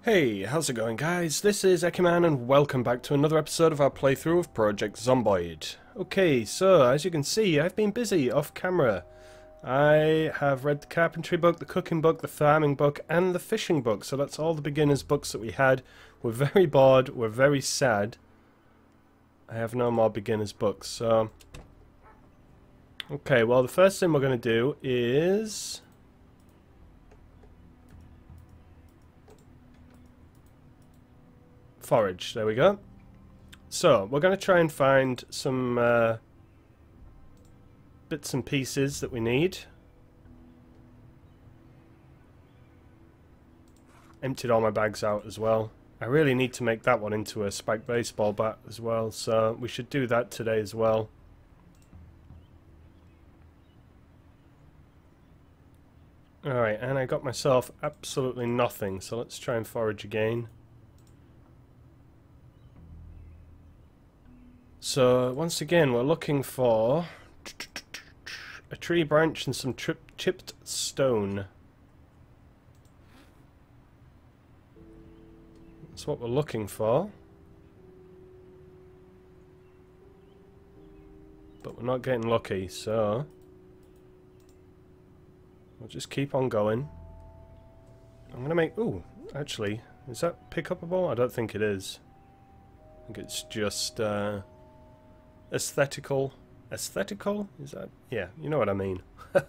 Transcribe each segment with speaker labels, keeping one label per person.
Speaker 1: Hey, how's it going guys? This is Eckyman and welcome back to another episode of our playthrough of Project Zomboid. Okay, so as you can see, I've been busy off camera. I have read the carpentry book, the cooking book, the farming book and the fishing book, so that's all the beginners books that we had. We're very bored, we're very sad. I have no more beginners books, so... Okay, well the first thing we're going to do is... Forage, there we go. So, we're going to try and find some bits and pieces that we need. Emptied all my bags out as well. I really need to make that one into a spiked baseball bat as well, so we should do that today as well. Alright, and I got myself absolutely nothing, so let's try and forage again. So, once again, we're looking for a tree branch and some chipped stone. That's what we're looking for. But we're not getting lucky, so... we'll just keep on going. I'm going to make... ooh, actually, is that pick-upable? I don't think it is. I think it's just... aesthetical. Aesthetical? Is that? Yeah, you know what I mean.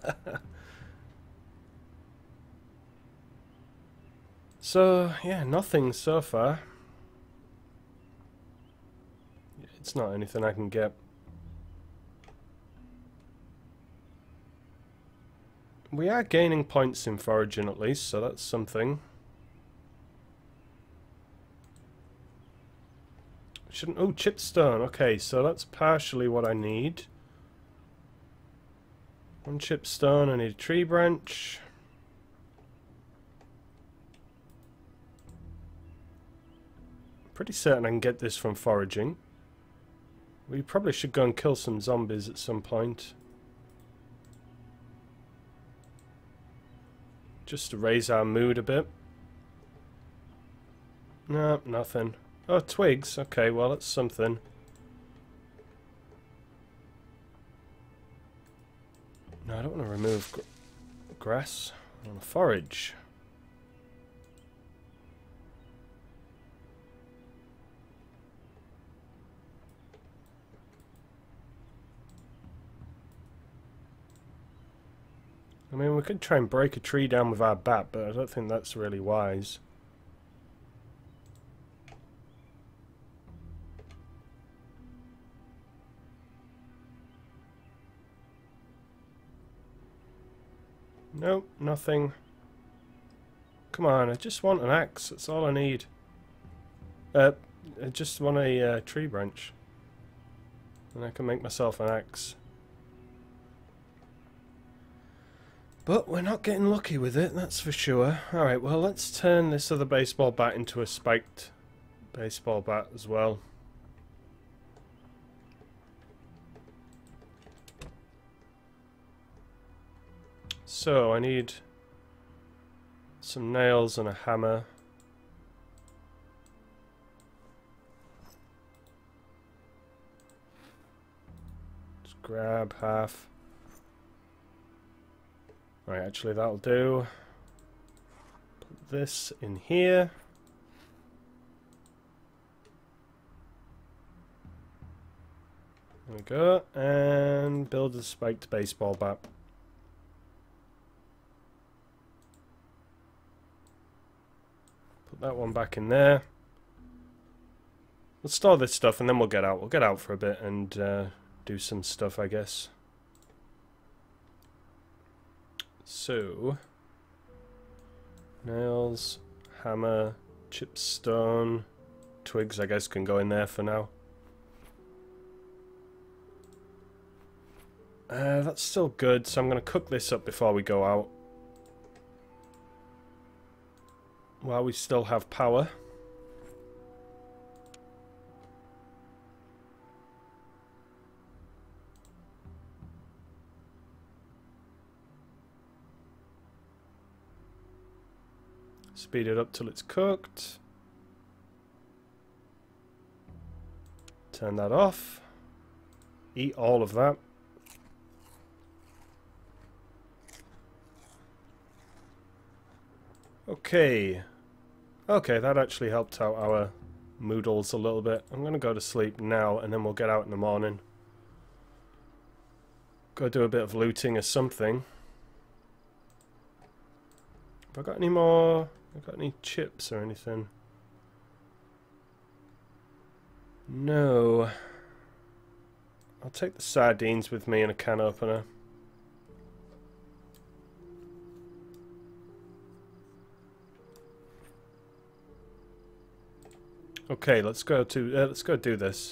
Speaker 1: So, yeah, nothing so far. It's not anything I can get. We are gaining points in foraging at least, so that's something. Shouldn't... oh, chipped stone. Okay, so that's partially what I need. One chipped stone, I need a tree branch. Pretty certain I can get this from foraging. We probably should go and kill some zombies at some point. Just to raise our mood a bit. No, nothing. Oh, twigs. Okay, well, that's something. No, I don't want to remove grass. I want to forage. I mean, we could try and break a tree down with our bat, but I don't think that's really wise. Nope, nothing. Come on, I just want an axe. That's all I need. I just want a tree branch. And I can make myself an axe. But we're not getting lucky with it, that's for sure. Alright, well, let's turn this other baseball bat into a spiked baseball bat as well. So, I need some nails and a hammer. Just grab half. Right, actually that'll do. Put this in here. There we go. And build a spiked baseball bat. That one back in there. We'll store this stuff and then we'll get out. We'll get out for a bit and do some stuff, I guess. So, nails, hammer, chipped stone, twigs I guess can go in there for now. That's still good, so I'm going to cook this up before we go out. While we still have power. Speed it up till it's cooked. Turn that off. Eat all of that. Okay. Okay, that actually helped out our moodles a little bit. I'm going to go to sleep now and then we'll get out in the morning. Go do a bit of looting or something. Have I got any more? Have I got any chips or anything? No. I'll take the sardines with me and a can opener. Okay, let's go do this.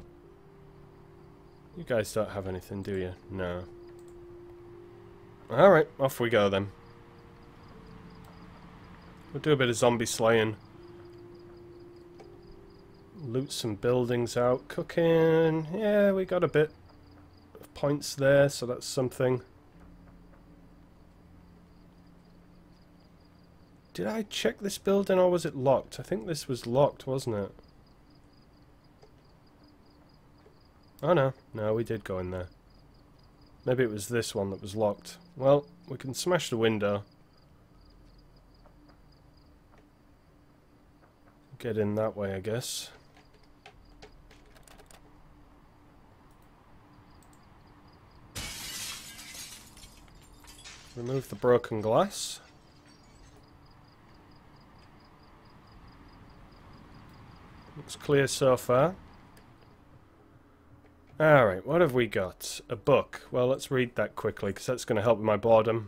Speaker 1: You guys don't have anything, do you? No. Alright, off we go then. We'll do a bit of zombie slaying. Loot some buildings out. Cooking. Yeah, we got a bit of points there, so that's something. Did I check this building or was it locked? I think this was locked, wasn't it? Oh no. No, we did go in there. Maybe it was this one that was locked. Well, we can smash the window. Get in that way, I guess. Remove the broken glass. Looks clear so far. Alright, what have we got? A book. Well, let's read that quickly, because that's going to help with my boredom.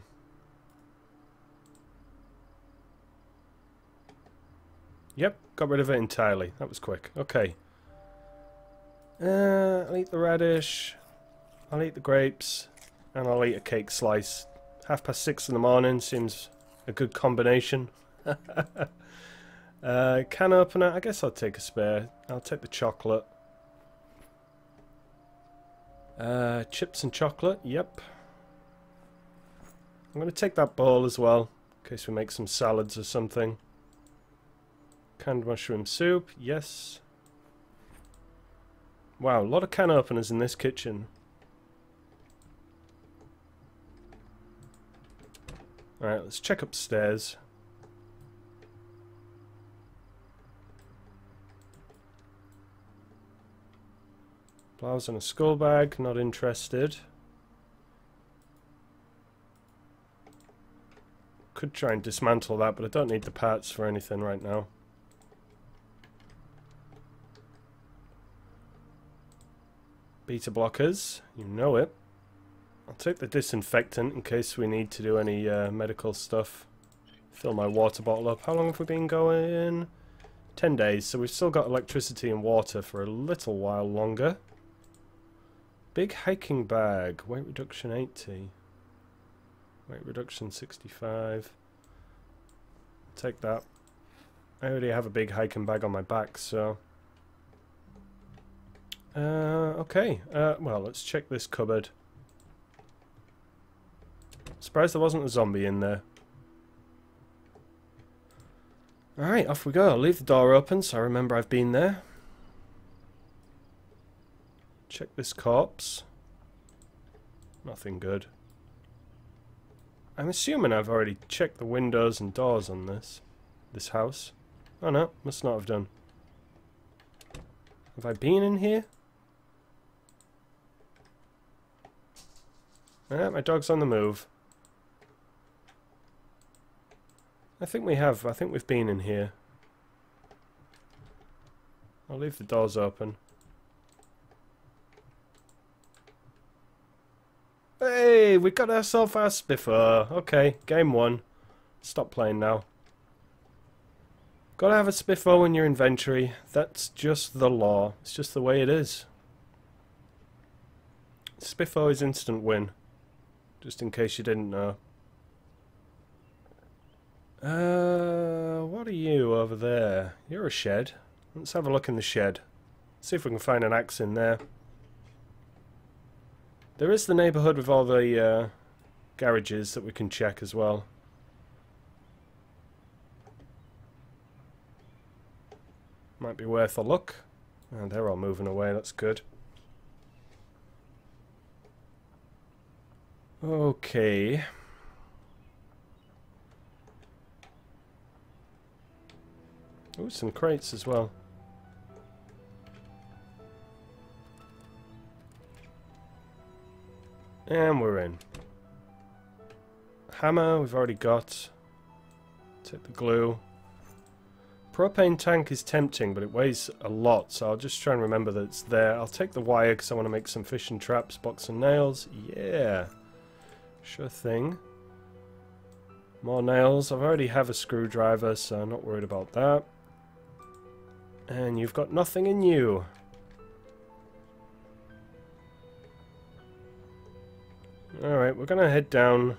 Speaker 1: Yep, got rid of it entirely. That was quick. Okay. I'll eat the radish. I'll eat the grapes. And I'll eat a cake slice. 6:30 in the morning seems a good combination. Can opener. I guess I'll take a spare. I'll take the chocolate. Chips and chocolate. Yep. I'm going to take that bowl as well, in case we make some salads or something. Canned mushroom soup. Yes. Wow, a lot of can openers in this kitchen. Alright, let's check upstairs. Blouse and a skull bag, not interested. Could try and dismantle that, but I don't need the parts for anything right now. Beta blockers, you know it. I'll take the disinfectant in case we need to do any medical stuff. Fill my water bottle up. How long have we been going? 10 days, so we've still got electricity and water for a little while longer. Big hiking bag. Weight reduction 80. Weight reduction 65. Take that. I already have a big hiking bag on my back, so... okay. Well, let's check this cupboard. Surprised there wasn't a zombie in there. Alright, off we go. I'll leave the door open so I remember I've been there. Check this corpse. Nothing good. I'm assuming I've already checked the windows and doors on this house. Oh no, must not have done. Have I been in here? Ah, my dog's on the move. I think we have. I think we've been in here. I'll leave the doors open. Hey, we got ourselves our spiffer. Okay, game 1. Stop playing now. Gotta have a spiffer in your inventory. That's just the law. It's just the way it is. Spiffer is instant win. Just in case you didn't know. What are you over there? You're a shed. Let's have a look in the shed. See if we can find an axe in there. There is the neighbourhood with all the garages that we can check as well. Might be worth a look. Oh, they're all moving away, that's good. Okay. Ooh, some crates as well. And we're in. Hammer we've already got. Take the glue. Propane tank is tempting, but it weighs a lot, so I'll just try and remember that it's there. I'll take the wire because I want to make some fishing traps. Box of nails. Yeah. Sure thing. More nails. I already have a screwdriver, so I'm not worried about that. And you've got nothing in you. Alright, we're going to head down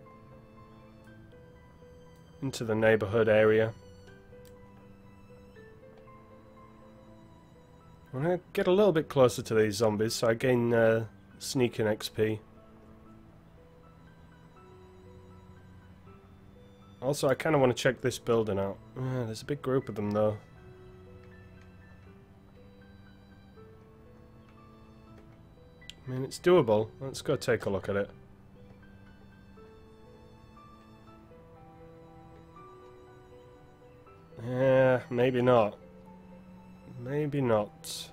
Speaker 1: into the neighborhood area. I'm going to get a little bit closer to these zombies so I gain sneaking XP. Also, I kind of want to check this building out. There's a big group of them though. I mean, it's doable. Let's go take a look at it. Yeah, maybe not. Maybe not.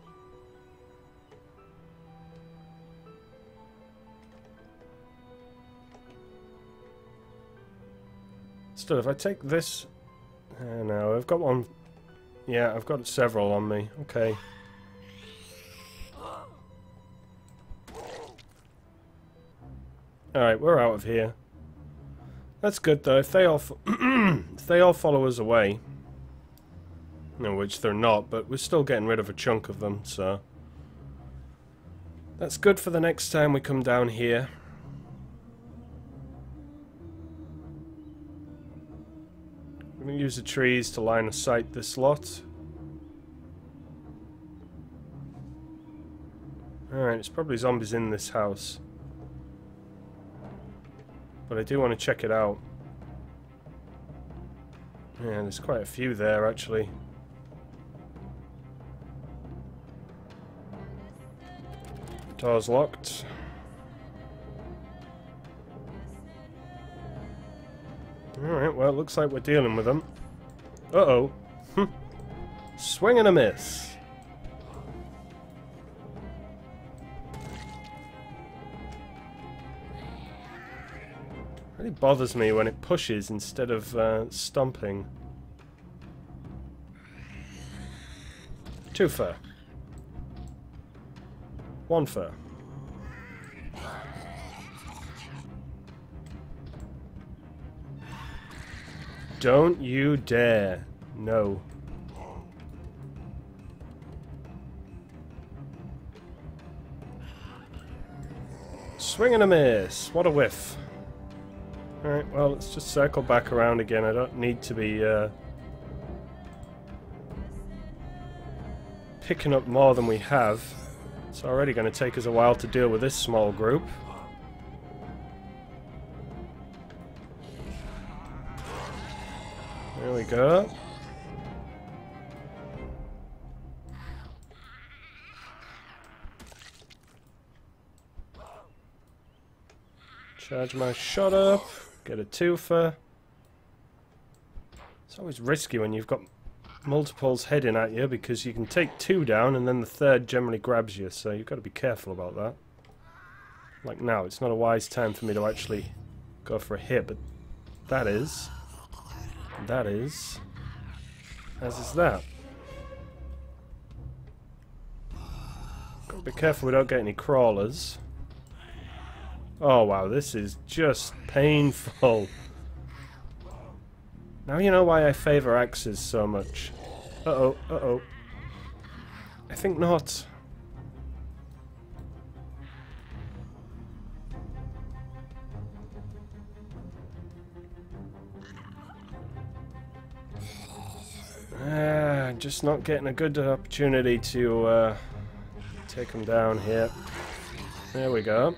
Speaker 1: Still, if I take this... no, I've got one... Yeah, I've got several on me. Okay. Alright, we're out of here. That's good though. If they all if they all follow us away, no, which they're not, but we're still getting rid of a chunk of them, so that's good for the next time we come down here. I'm going to use the trees to line of sight this lot. Alright, it's probably zombies in this house. But I do want to check it out. Yeah, there's quite a few there actually. Door's locked. Alright, well it looks like we're dealing with them. Uh-oh. Swing and a miss. It really bothers me when it pushes instead of stomping. 2 fur. 1 fur. Don't you dare. No. Swing and a miss. What a whiff. Alright, well, let's just circle back around again. I don't need to be picking up more than we have. It's already going to take us a while to deal with this small group. There we go. Charge my shot up. Get a 2-fer. It's always risky when you've got multiples heading at you because you can take 2 down and then the 3rd generally grabs you, so you've got to be careful about that. Like now, it's not a wise time for me to actually go for a hit, but that is. That is. As is that. Got to be careful we don't get any crawlers. Oh wow, this is just painful. Now you know why I favour axes so much. Uh-oh, uh-oh. I think not. Just not getting a good opportunity to take them down here. There we go.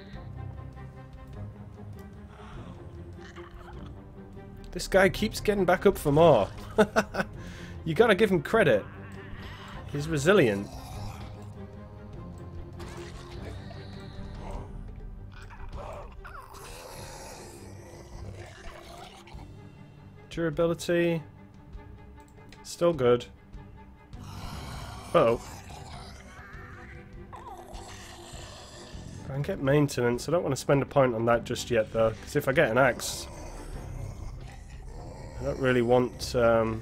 Speaker 1: This guy keeps getting back up for more. You gotta give him credit. He's resilient. Durability. Still good. Uh-oh. I can get maintenance. I don't want to spend a point on that just yet, though. Because if I get an axe... I don't really want... don't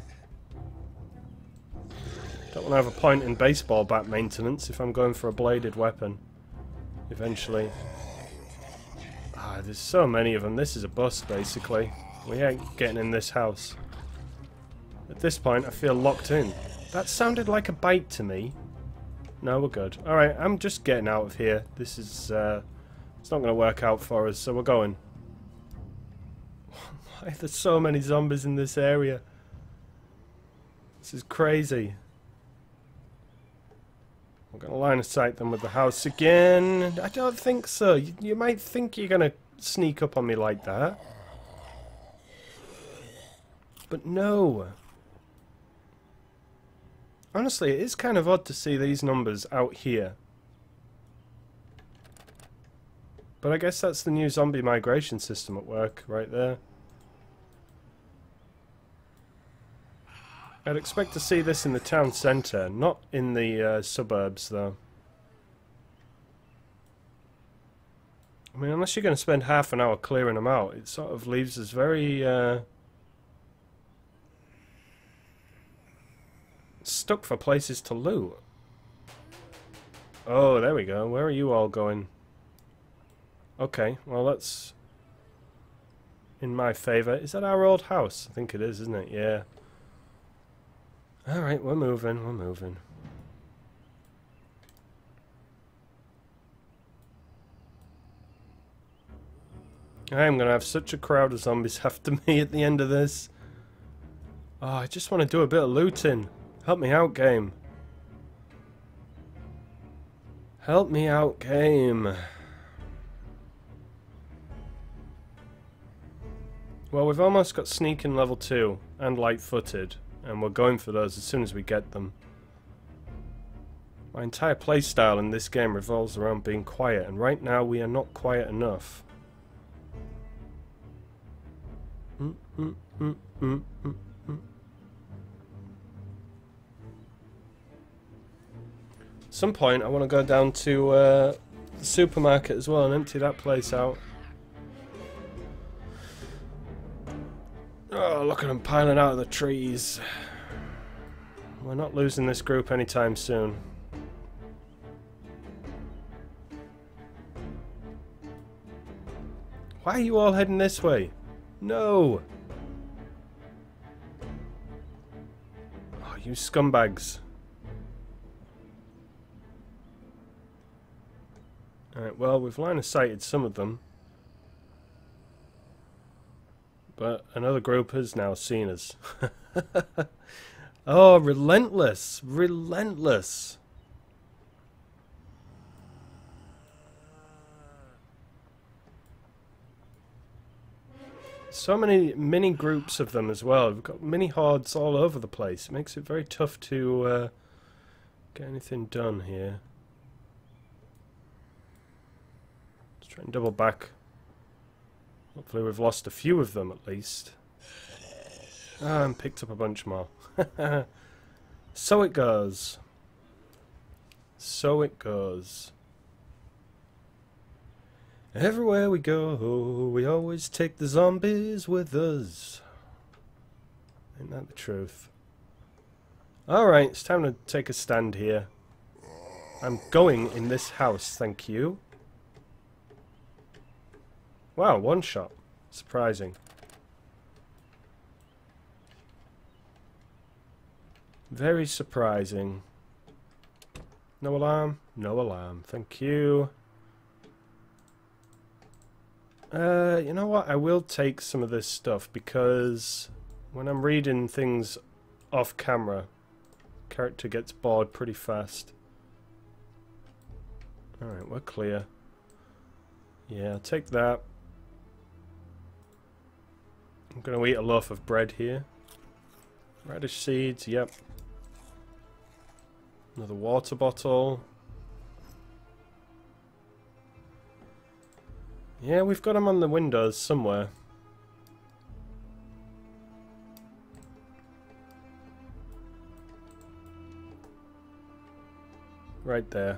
Speaker 1: want to have a point in baseball bat maintenance if I'm going for a bladed weapon. Eventually. Ah, there's so many of them. This is a bust, basically. We ain't getting in this house. At this point, I feel locked in. That sounded like a bite to me. No, we're good. Alright, I'm just getting out of here. This is, it's not going to work out for us, so we're going. Why are there so many zombies in this area? This is crazy. We're going to line of sight them with the house again. I don't think so. You might think you're going to sneak up on me like that. But no. Honestly, it is kind of odd to see these numbers out here. But I guess that's the new zombie migration system at work, right there. I'd expect to see this in the town centre, not in the suburbs, though. I mean, unless you're going to spend half an hour clearing them out, it sort of leaves us very... stuck for places to loot. Oh, there we go. Where are you all going? Okay, well that's in my favour. Is that our old house? I think it is, isn't it? Yeah. Alright, we're moving, we're moving. I am going to have such a crowd of zombies after me at the end of this. Oh, I just want to do a bit of looting. Help me out, game. Help me out, game. Well, we've almost got sneaking level 2 and light-footed, and we're going for those as soon as we get them. My entire playstyle in this game revolves around being quiet, and right now we are not quiet enough. At some point I want to go down to the supermarket as well and empty that place out. Oh, look at them piling out of the trees. We're not losing this group anytime soon. Why are you all heading this way? No! Oh, you scumbags. Alright, well, we've line of sighted some of them. But another group has now seen us. Oh, relentless! Relentless! So many mini groups of them as well. We've got mini hordes all over the place. It makes it very tough to get anything done here. Let's try and double back. Hopefully we've lost a few of them at least. Ah, and picked up a bunch more. So it goes. So it goes. Everywhere we go, we always take the zombies with us. Ain't that the truth? Alright, it's time to take a stand here. I'm going in this house, thank you. Wow, one shot. Surprising. Very surprising. No alarm? No alarm. Thank you. You know what? I will take some of this stuff because when I'm reading things off camera, character gets bored pretty fast. Alright, we're clear. Yeah, I'll take that. I'm going to eat a loaf of bread here. Radish seeds, yep. Another water bottle. Yeah, we've got them on the windows somewhere. Right there.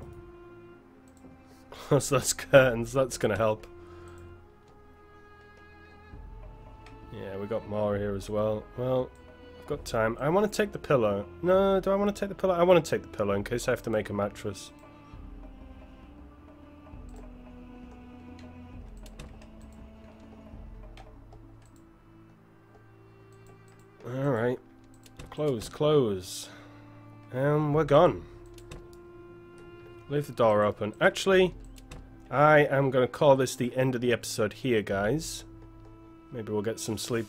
Speaker 1: Close those curtains, that's gonna help. Yeah, we got more here as well. Well, I've got time. I want to take the pillow. No, do I want to take the pillow? I want to take the pillow in case I have to make a mattress. Alright. Close, close. We're gone. Leave the door open. Actually, I am going to call this the end of the episode here, guys. Maybe we'll get some sleep.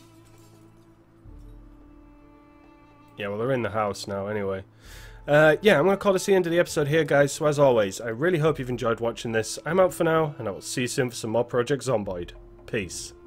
Speaker 1: Yeah, well, they're in the house now anyway. Yeah, I'm going to call this the end of the episode here, guys. So as always, I really hope you've enjoyed watching this. I'm out for now, and I will see you soon for some more Project Zomboid. Peace.